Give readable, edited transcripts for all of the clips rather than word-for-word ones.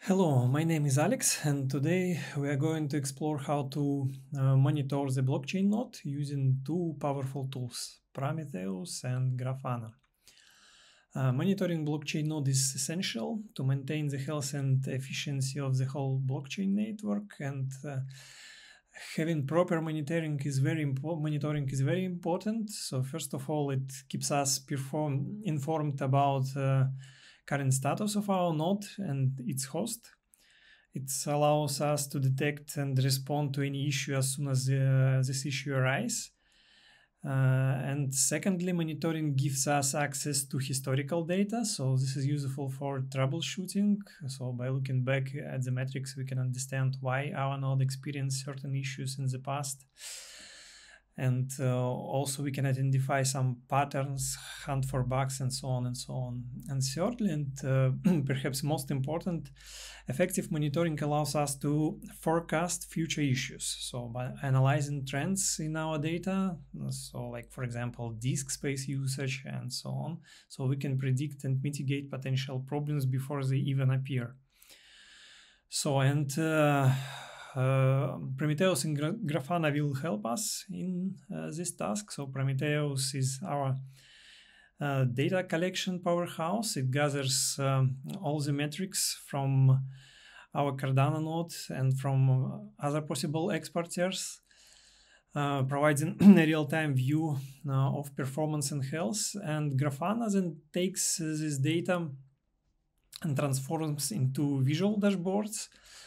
Hello, my name is Alex, and today we are going to explore how to monitor the blockchain node using two powerful tools, Prometheus and Grafana. Monitoring blockchain node is essential to maintain the health and efficiency of the whole blockchain network, and having proper monitoring is very important. So first of all, it keeps us informed about current status of our node and its host. It allows us to detect and respond to any issue as soon as this issue arises. And secondly, monitoring gives us access to historical data. So this is useful for troubleshooting. So by looking back at the metrics, we can understand why our node experienced certain issues in the past. And also we can identify some patterns, hunt for bugs, and so on and so on. And thirdly, and perhaps most important, effective monitoring allows us to forecast future issues. So by analyzing trends in our data, so like for example, disk space usage and so on, so we can predict and mitigate potential problems before they even appear. So, and Prometheus and Grafana will help us in this task. So Prometheus is our data collection powerhouse. It gathers all the metrics from our Cardano node and from other possible exporters, providing a real-time view of performance and health. And Grafana then takes this data and transforms into visual dashboards.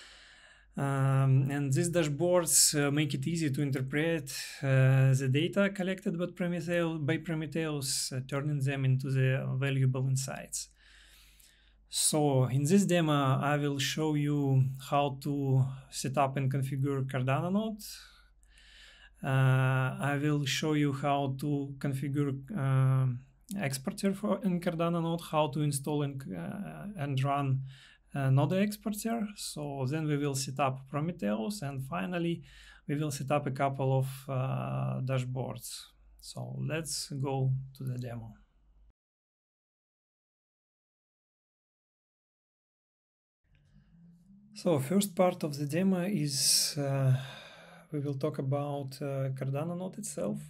And these dashboards make it easy to interpret the data collected by Prometheus, turning them into the valuable insights. So in this demo, I will show you how to set up and configure Cardano node. I will show you how to configure exporter in Cardano node, how to install and run node exporter. So then we will set up Prometheus, and finally we will set up a couple of dashboards. So let's go to the demo. So first part of the demo is we will talk about Cardano node itself.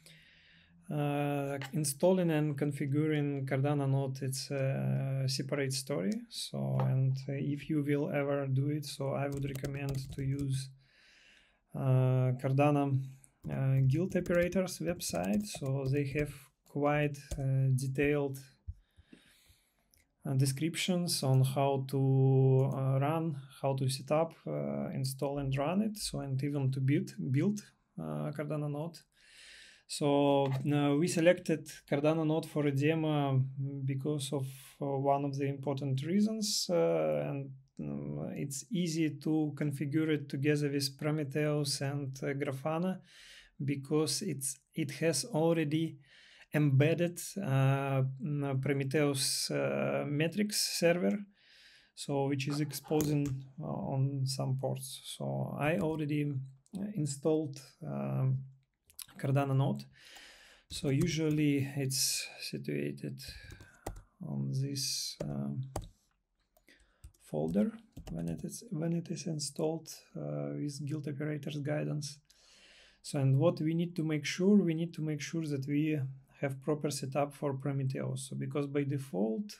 Installing and configuring Cardano node, it's a separate story. So, and if you will ever do it, so I would recommend to use Cardano guild operators website. So they have quite detailed descriptions on how to run, how to set up, install and run it. So, and even to build Cardano node. So we selected Cardano node for a demo because of one of the important reasons, and it's easy to configure it together with Prometheus and Grafana because it has already embedded Prometheus metrics server, so which is exposing on some ports. So I already installed Cardano node. So usually it's situated on this folder when it is installed with guild operators guidance. So, and what we need to make sure, that we have proper setup for Prometheus. So because by default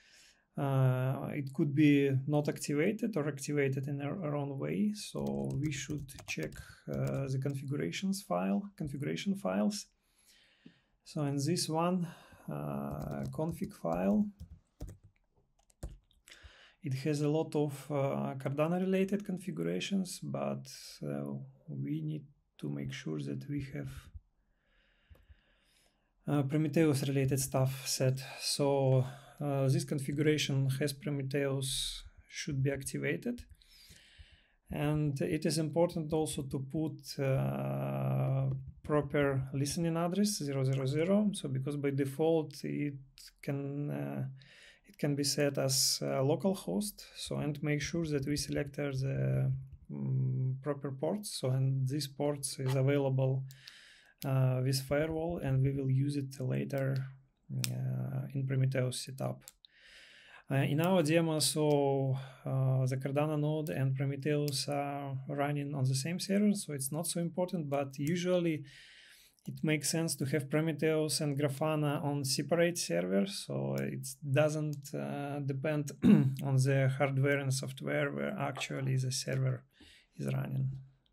it could be not activated or activated in a wrong way. So we should check the configuration files. So in this one config file, it has a lot of Cardano related configurations, but we need to make sure that we have Prometheus related stuff set. So this configuration has Prometheus should be activated, and it is important also to put proper listening address 000. So because by default it can be set as localhost. So, and make sure that we select the proper ports. So, and this ports is available with firewall, and we will use it later in Prometheus setup. In our demo, the Cardano node and Prometheus are running on the same server, so it's not so important, but usually it makes sense to have Prometheus and Grafana on separate servers, so it doesn't depend on the hardware and software where actually the server is running.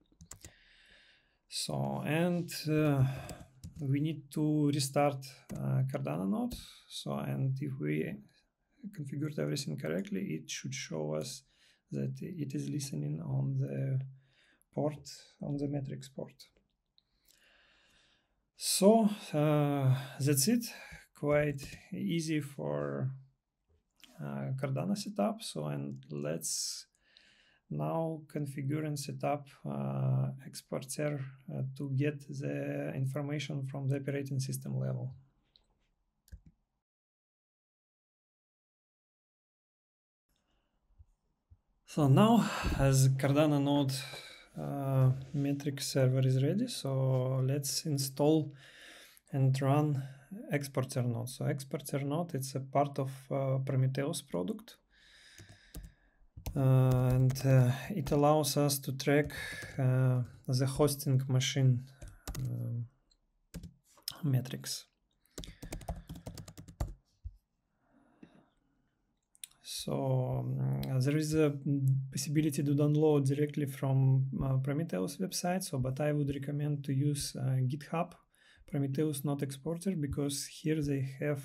So, and we need to restart Cardano node. So, and if we configured everything correctly, it should show us that it is listening on the port, on the matrix port. So that's it. Quite easy for Cardano setup. So, and let's now configure and set up exporter to get the information from the operating system level. So now, as Cardano node metric server is ready, so let's install and run exporter node. So exporter node, it's a part of Prometheus product. And it allows us to track the hosting machine metrics. So there is a possibility to download directly from Prometheus website. So, but I would recommend to use GitHub Prometheus node exporter, because here they have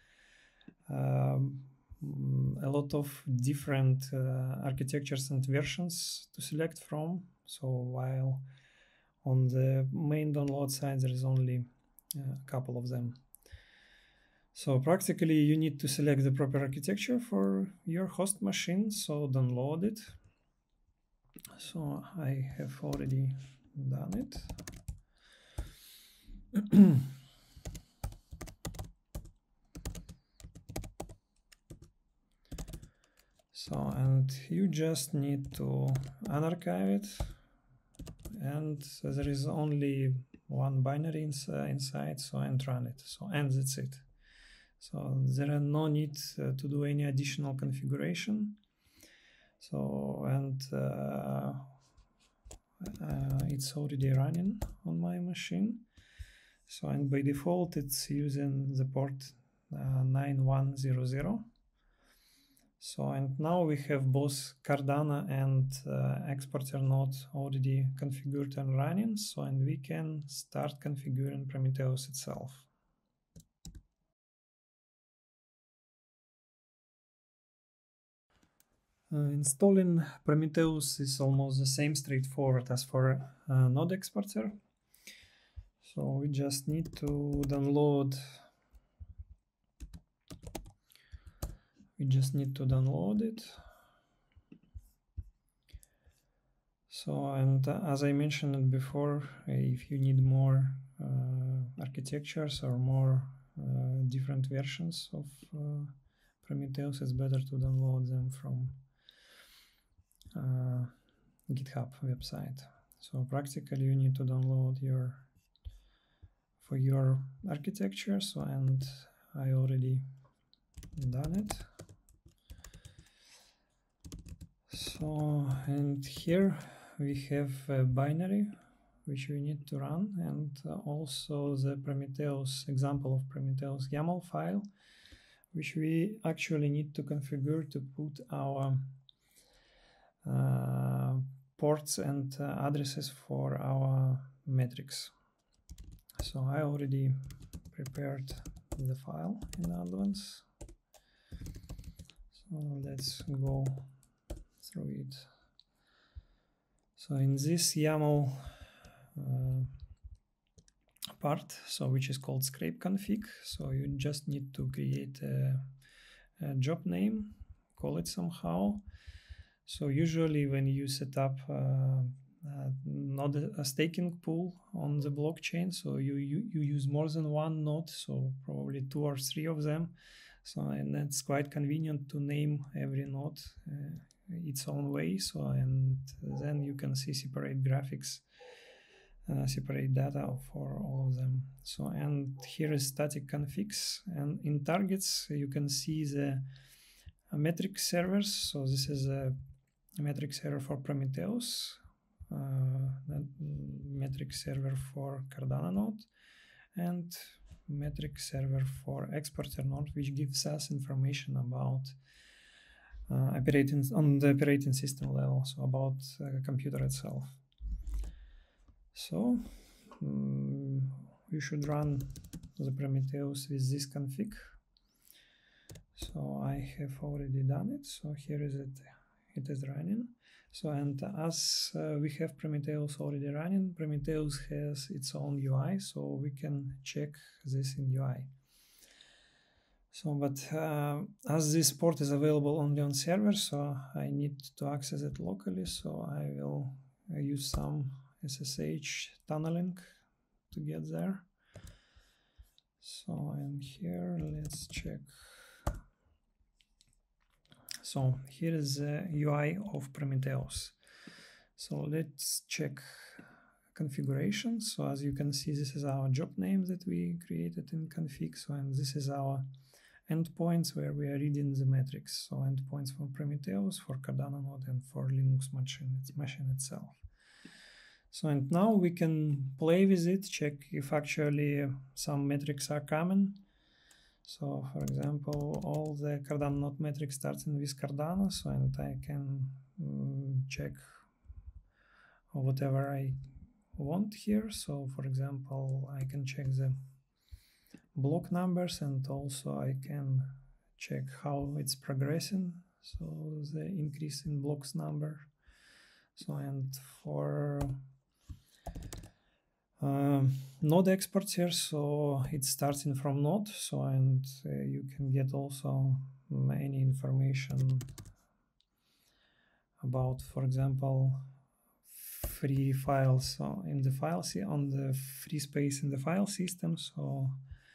a lot of different architectures and versions to select from. So while on the main download side there is only a couple of them. So practically you need to select the proper architecture for your host machine, so download it. So I have already done it. So, and you just need to unarchive it, and there is only one binary inside, so and run it. So, and that's it. So there are no need to do any additional configuration. So, and it's already running on my machine. So, and by default it's using the port 9100. So, and now we have both Cardano and exporter node already configured and running. So, and we can start configuring Prometheus itself. Installing Prometheus is almost the same straightforward as for node exporter. So we just need to download. It. So, and as I mentioned before, if you need more architectures or more different versions of Prometheus, it's better to download them from GitHub website. So practically you need to download for your architecture. So, and I already done it. So, and here we have a binary which we need to run, and also the Prometheus example of Prometheus YAML file, which we actually need to configure to put our ports and addresses for our metrics. So I already prepared the file in advance. So let's go through it. So in this YAML part, so which is called scrape config, so you just need to create a job name, call it somehow. So usually when you set up not a staking pool on the blockchain, so you use more than one node, so probably 2 or 3 of them. So, and it's quite convenient to name every node its own way. So, and then you can see separate graphics, separate data for all of them. So, and here is static configs, and in targets you can see the metric servers. So this is a metric server for Prometheus, metric server for Cardano node, and metric server for exporter node, which gives us information about on the operating system level, so about computer itself. So we should run the Prometheus with this config. So I have already done it. So here is it. It is running. So, and as we have Prometheus already running, Prometheus has its own UI, so we can check this in UI. So, but as this port is available only on server, so I need to access it locally. So I will use some SSH tunneling to get there. So I'm here, let's check. So here is the UI of Prometheus. So let's check configuration. So as you can see, this is our job name that we created in config. So, and this is our endpoints where we are reading the metrics. So endpoints for Prometheus, for Cardano node, and for Linux machine itself. So, and now we can play with it, check if actually some metrics are coming. So, for example, all the Cardano node metrics starting with Cardano, so, and I can check whatever I want here. So, for example, I can check the block numbers, and also I can check how it's progressing. So, the increase in blocks number. So, and for node exports here, so it's starting from node, so, and you can get also any information about, for example, free files in the file on the free space in the file system. So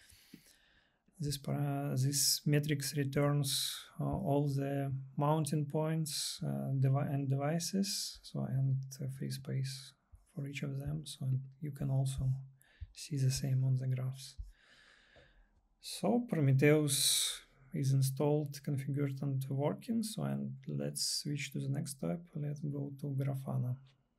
this metrics returns all the mounting points and devices, so, and free space for each of them. So you can also see the same on the graphs. So Prometheus is installed, configured, and working. So, and let's switch to the next step. Let's go to Grafana.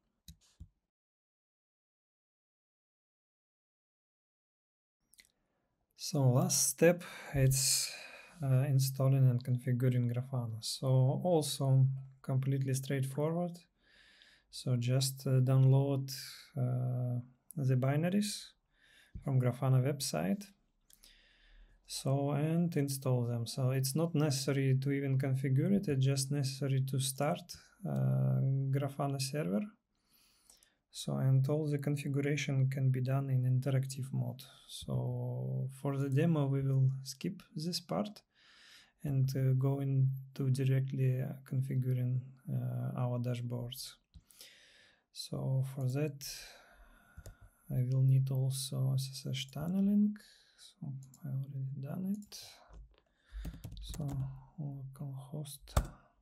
So last step, it's installing and configuring Grafana. So also completely straightforward. So just download the binaries from Grafana website. So, and install them. So it's not necessary to even configure it, it's just necessary to start Grafana server. So, and all the configuration can be done in interactive mode. So for the demo, we will skip this part and go into directly configuring our dashboards. So for that, I will need also SSH tunneling. So I already done it. So localhost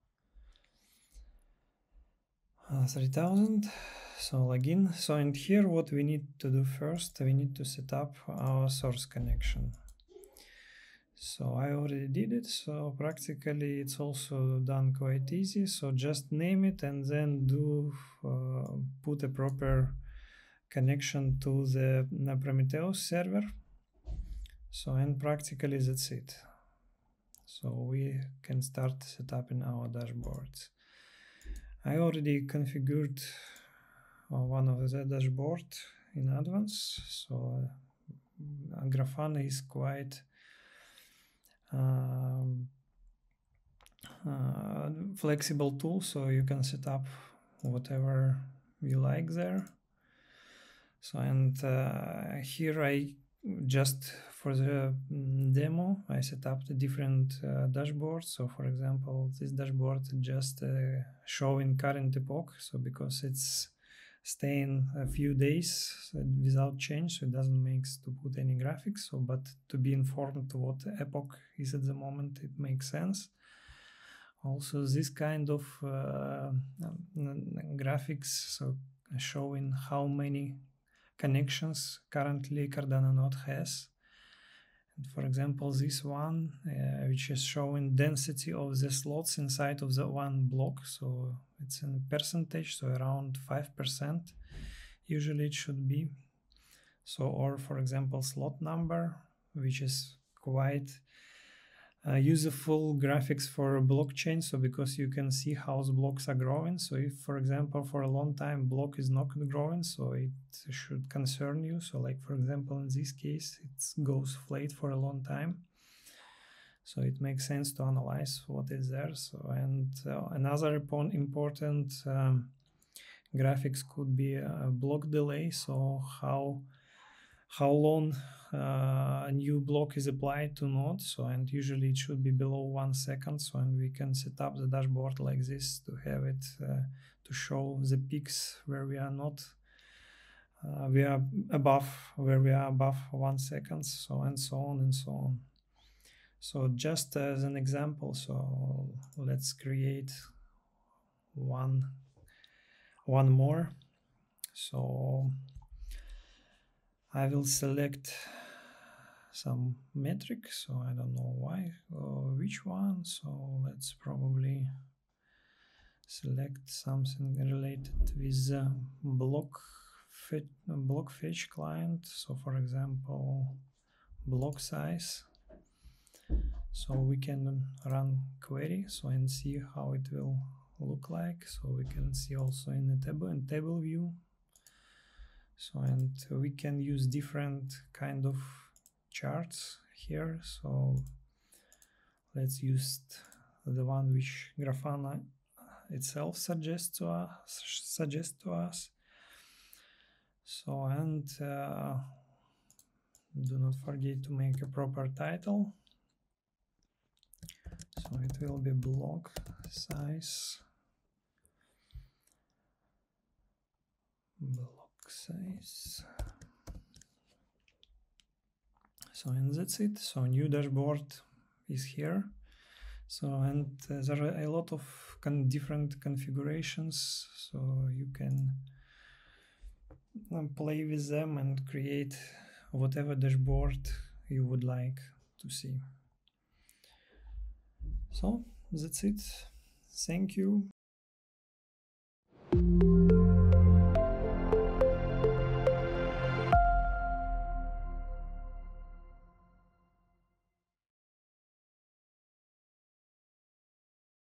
3000. So login. So and here what we need to do first, we need to set up our source connection. So I already did it. So practically it's also done quite easy. So just name it and then do put a proper connection to the Prometheus server. So, and practically that's it. So we can start setting our dashboards. I already configured one of the dashboard in advance. So Grafana is quite flexible tool, so you can set up whatever you like there. So, and here I just for the demo I set up the different dashboards. So for example, this dashboard just showing current epoch, so because it's staying a few days without change, so it doesn't make to put any graphics. So but to be informed what epoch is at the moment, it makes sense. Also this kind of graphics, so showing how many connections currently Cardano node has, For example, this one, which is showing density of the slots inside of the one block, so it's in percentage, so around 5% usually it should be. So, or for example, slot number, which is quite useful graphics for blockchain, so because you can see how the blocks are growing. So if, for example, for a long time block is not growing, so it should concern you. So like, for example, in this case, it goes flat for a long time, so it makes sense to analyze what is there. So, and another important graphics could be a block delay, so how long a new block is applied to node. So, and usually it should be below 1 second. So, and we can set up the dashboard like this to have it to show the peaks where we are not we are above, where we are above 1 second, so, and so on and so on. So just as an example, so let's create one more. So I will select some metric, so I don't know why or which one. So let's probably select something related with block fetch client. So for example, block size. So we can run query, so, and see how it will look like. So we can see also in the table view. So, and we can use different kind of charts here. So let's use the one which Grafana itself suggests to us. So, and do not forget to make a proper title. So it will be block size. So, and that's it. So new dashboard is here. So, and there are a lot of different configurations, so you can play with them and create whatever dashboard you would like to see. So that's it. Thank you.